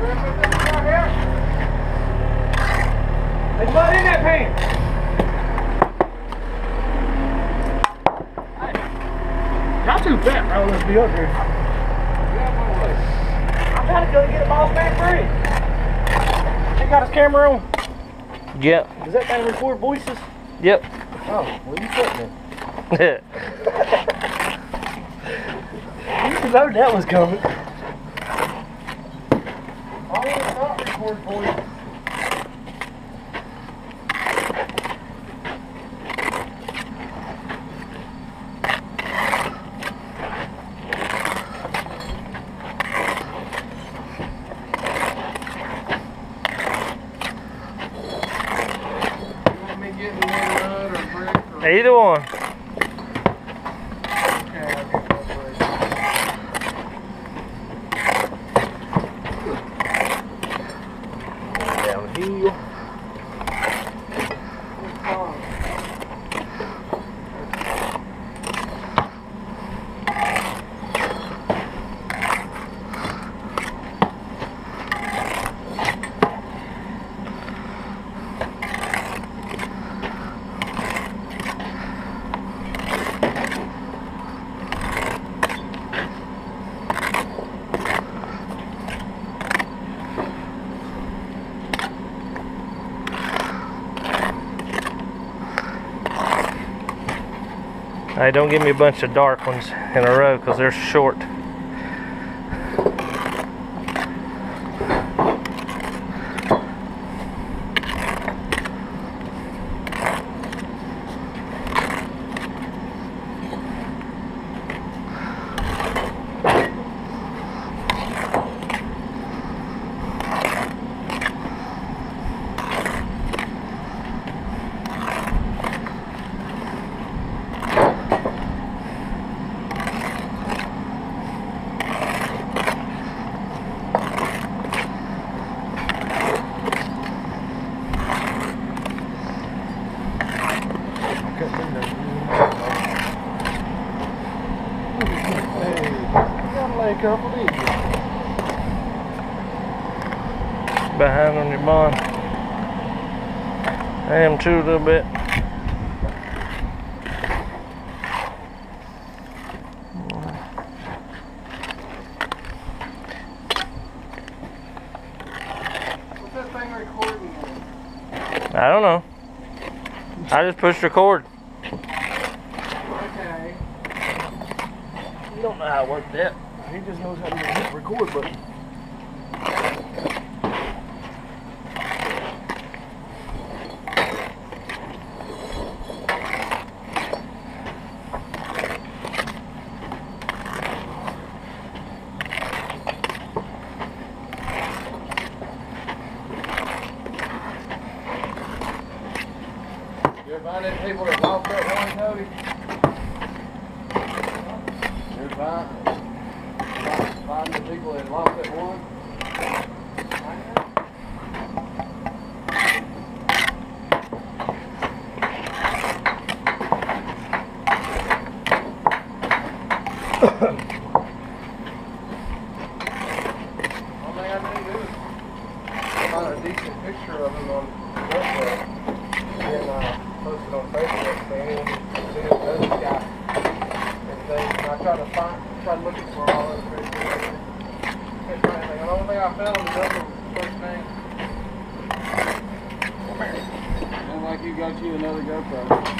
There's mud in that pan. Y'all too fat, bro. Let's be up here. I gotta go get a boss man free. He got his camera on. Yep. Does that thing record voices? Yep. Oh, well you put then. You know that was coming. Oh, it's not record voices. Either one. Downhill. Hey, don't give me a bunch of dark ones in a row because they're short. Couple of these. Behind on your bond. I am too a little bit. What's that thing recording? I don't know. I just pushed record. Okay. You don't know how to work that. He just knows how to hit the record button. You ever find any people that lost that one, Cody? You ever find the people that lost that one? All thing I need to do is find a decent picture of him on WhatsApp and post it on Facebook so anyone can see it does this guy and things. And I try to look for all those pictures. Can't find anything. The only thing I found was the first name. Sounds like you got you another GoPro.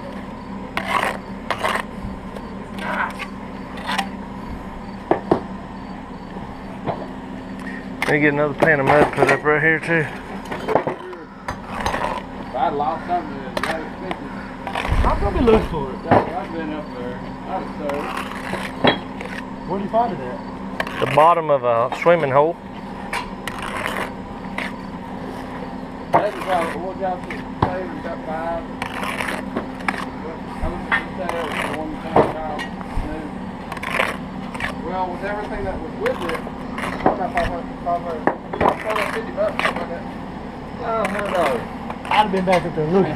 Let me get another pan of mud put up right here too. If I'd lost something that expensive, I'll probably look for it. I've been up there. I'd have sold. Where'd you find it at? The bottom of a swimming hole. That's probably what y'all should say. We got 5. How much did you say that was the one time Kyle knew? Well, with everything that was with it, about 500, about 50 bucks, something like that. Oh, no. I'd have been back up there looking.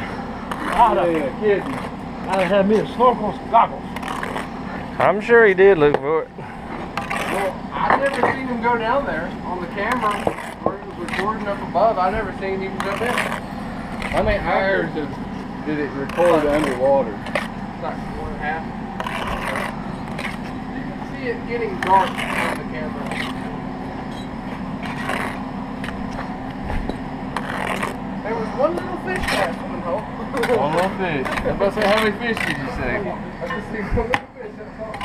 I'd have had me a snorkel and some goggles. I'm sure he did look for it. Well, I never seen him go down there on the camera where he was recording up above. I never seen him jump in. How many hours did it record underwater? It's like 1.5. You can see it getting dark on the camera. There was one little fish cast in the hole. One little fish. I was about to say, how many fish did you say? I just see one little fish, that's all.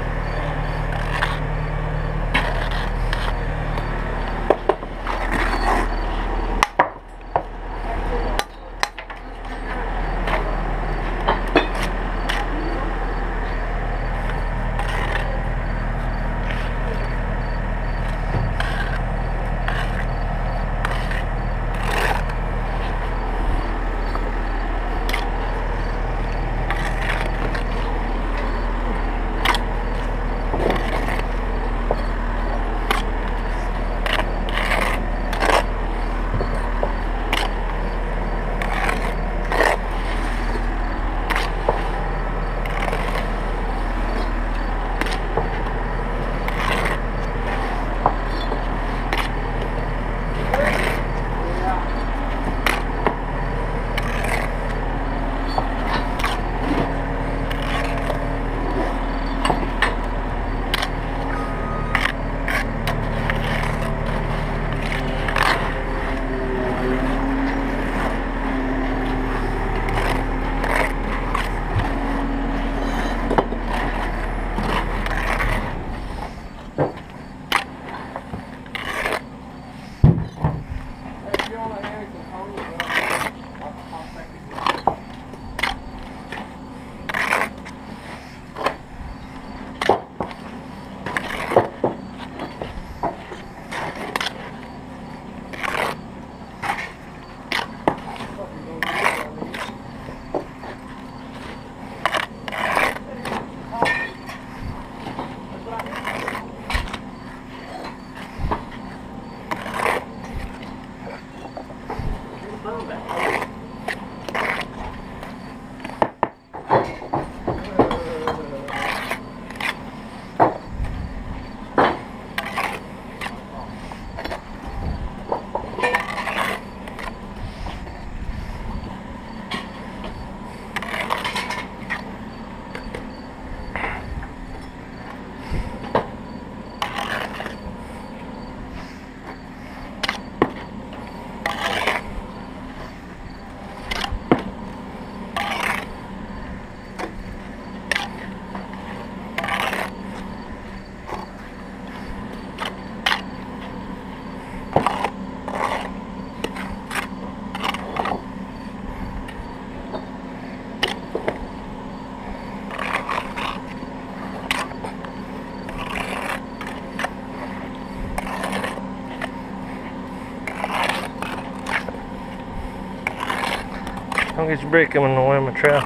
Don't get your brick in the way of my trowel.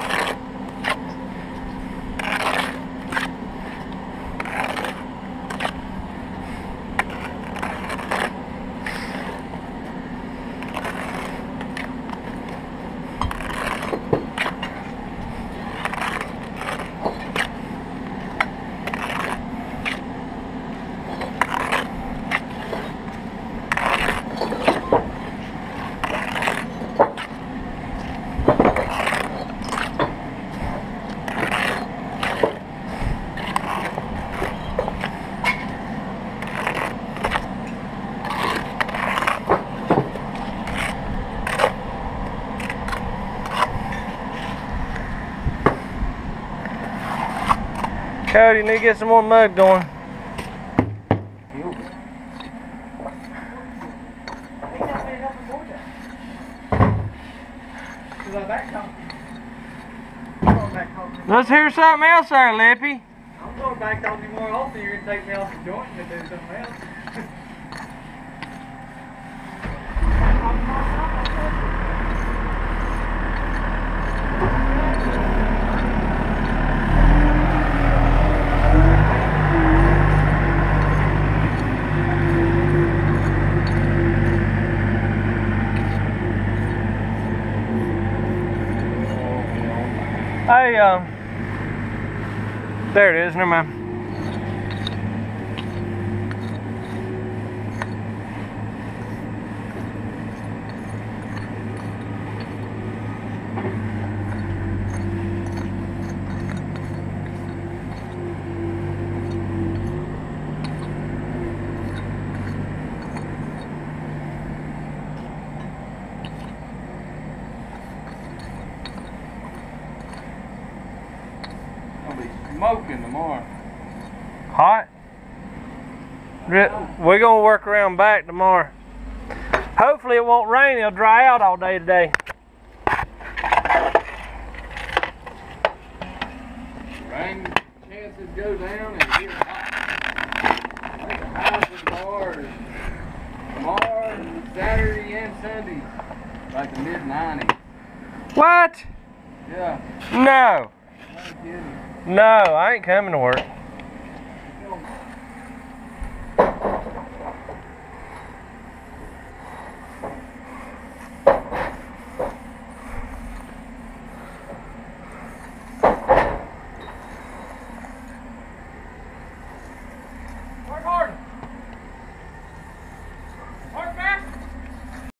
Cody, you need to get some more mud going. Let's hear something else there, Lippy. I'm going back on you more often. You're going to take me off the joint and do something else. Hey, there it is, never mind. gonna be smoking tomorrow. Hot? We're gonna work around back tomorrow. Hopefully it won't rain. It'll dry out all day today. Rain chances go down and get hot. Like the highs of the bars tomorrow, Saturday and Sunday, like the mid-90s. What? Yeah, No. I'm kidding. No, I ain't coming to work.